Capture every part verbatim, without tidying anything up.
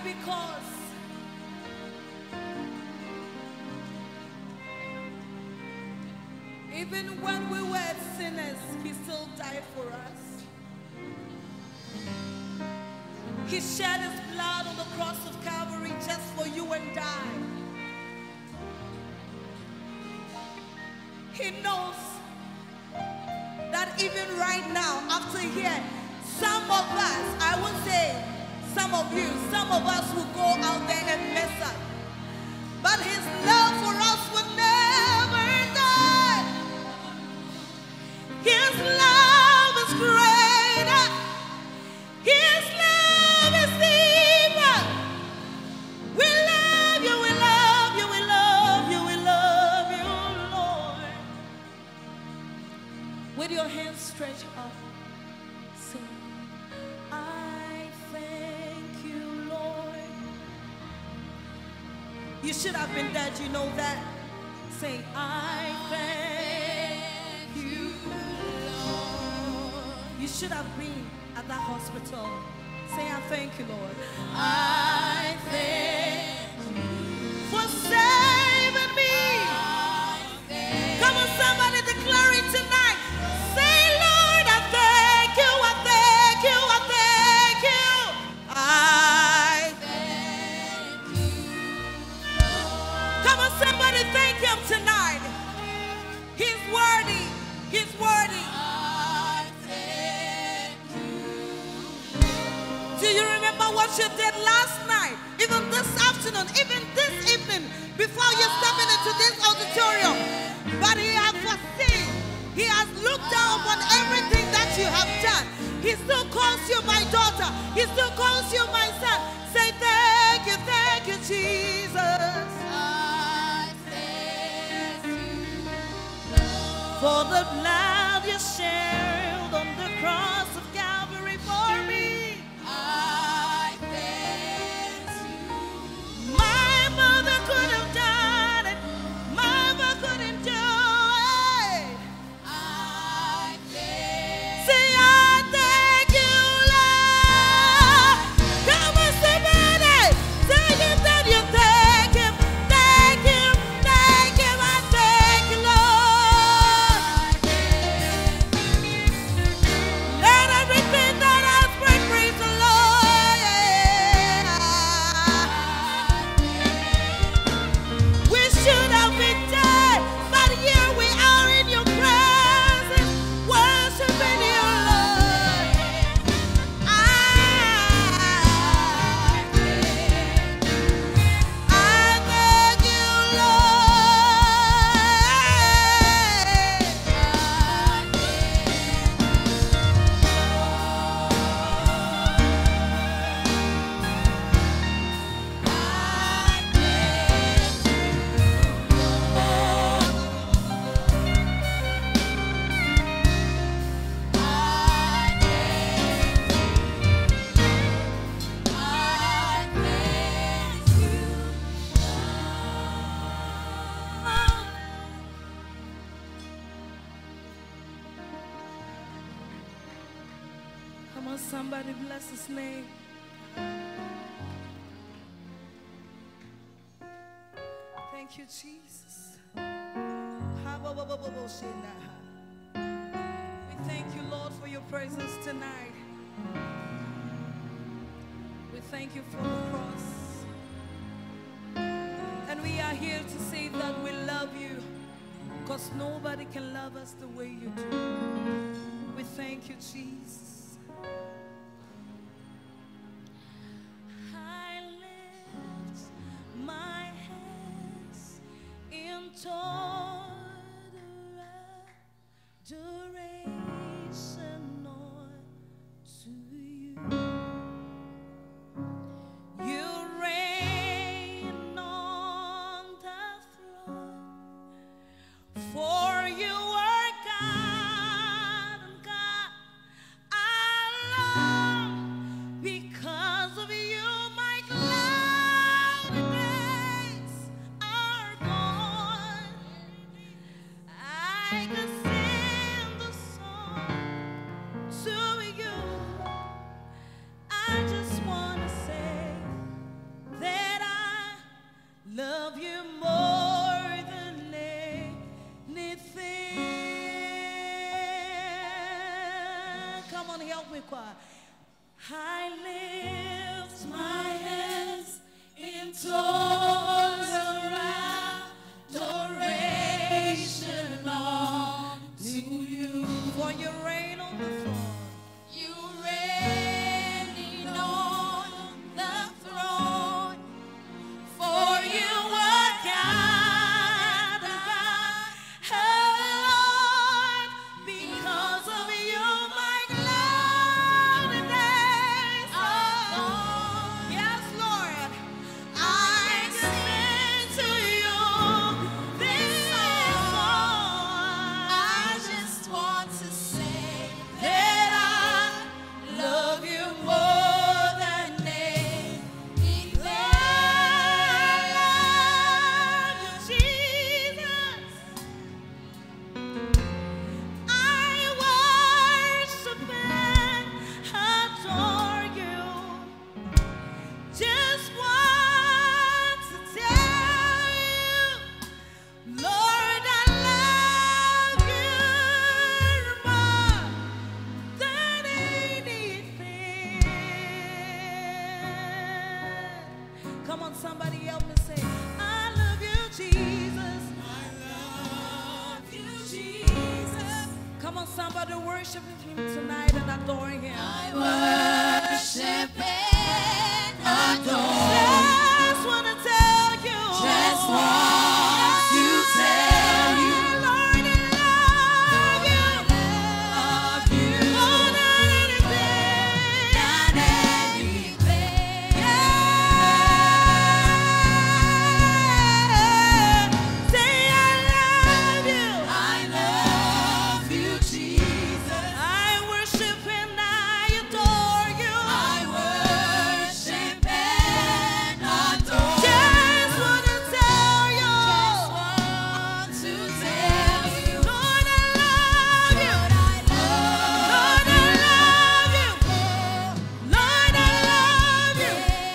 Because even when we were sinners, he still died for us. He shed his blood on the cross of Calvary just for you and I. He knows that even right now, after here, some of us, I would say some of you, some of us will go out there and mess up. But his love for us will never die. His love is greater. His love is deeper. We love you, we love you, we love you, we love you, Lord. With your hands stretched up, sing, I thank you, Lord. You should have been dead, you know that. Say, I thank you, Lord. You should have been at that hospital. Say, I thank you, Lord. I thank you for saving me. Come on, somebody declare it tonight. Say, Lord, I thank you, I thank you, I thank you. I thank you. Come on, somebody thank him tonight. He's worthy. He's worthy. I thank you. Do you remember what you did last night? Even this afternoon, even this evening, before you step into this auditorium. But he has foreseen. He has looked down upon everything that you have done. He still calls you my daughter. He still calls you my son. Say thank you, thank you, Jesus. I thank you, Lord, for the blood you shed on the cross of Calvary for me. I thank you. My mother could have done it. My mother couldn't do it. I thank. Say I thank you, Lord. Come on, somebody. Say it, then you thank him. Thank him, thank him. I thank you, Lord. Let everything that has breath praise the Lord. Yeah. We should have been dead, but here we are in your presence, worshiping you, Lord. I, I thank you, come on, somebody bless his name. Thank you, Jesus. We thank you, Lord, for your presence tonight. We thank you for the cross. And we are here to say that we love you, because nobody can love us the way you do. We thank you, Jesus. I lift my hands in total adoration unto you. You reign on the throne, for you are God and God on, help me, choir. I lift my hands in total adoration unto you. For you reign on the throne. You reign on the throne. For you are God, Lord. Because of you, my glory days are gone. Yes, Lord. I sing to you this song. I just want to say that I love you more than anything. I love you, Jesus. I worship and adore you. Just want to tell you, Lord, I love you more than anything. Come on, somebody help me say, I love you, Jesus. I love you, Jesus. Come on, somebody worship him tonight and adore him. I worship and adore. Just want to tell you. Just want to tell you. Lord, I love you. Love you. More than anything. Than anything. Yeah. Say I love you. I love you, Jesus. I worship and I adore you. I worship and adore. Just wanna tell you. Just want to tell you. Lord, I love you. Lord, I love you. Lord, I love you.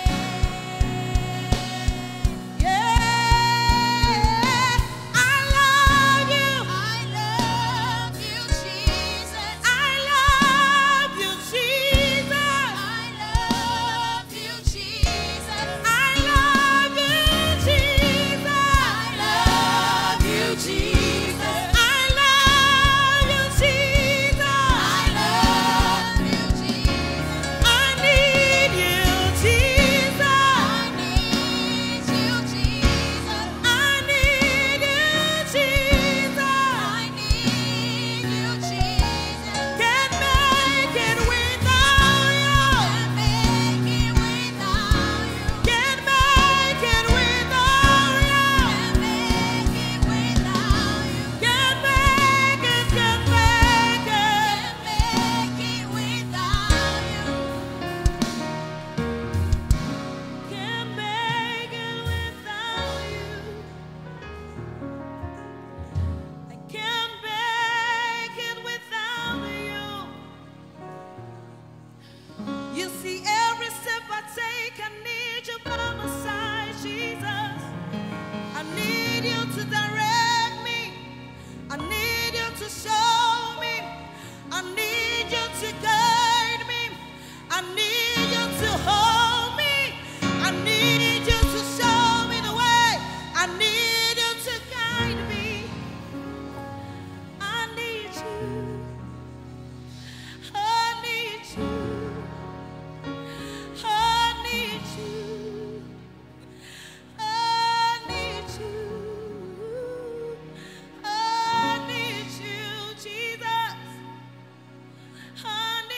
Yeah, I love you. I love you, Jesus. I love you, Jesus. I love you, Jesus. I love you, Jesus. I love you, Jesus. I love you, Jesus. I love you, Jesus. I need you, Jesus. I need you, Jesus. I need you, Jesus. I need you, Jesus. Can't make it without you. Can't make it without you. Can't make it without you. Can't make it without you. Can't make it, can't make it. Can't make it without you. Can't make it without you. I can't make it without you. You see, every step I take, I need you by my side, Jesus. I need you to direct me. I need you to show me. I need you to guide me. I need you to hold me. I need you to show me the way. I need you to guide me. I need you. I need you. I need you. I need you. I need you, Jesus. I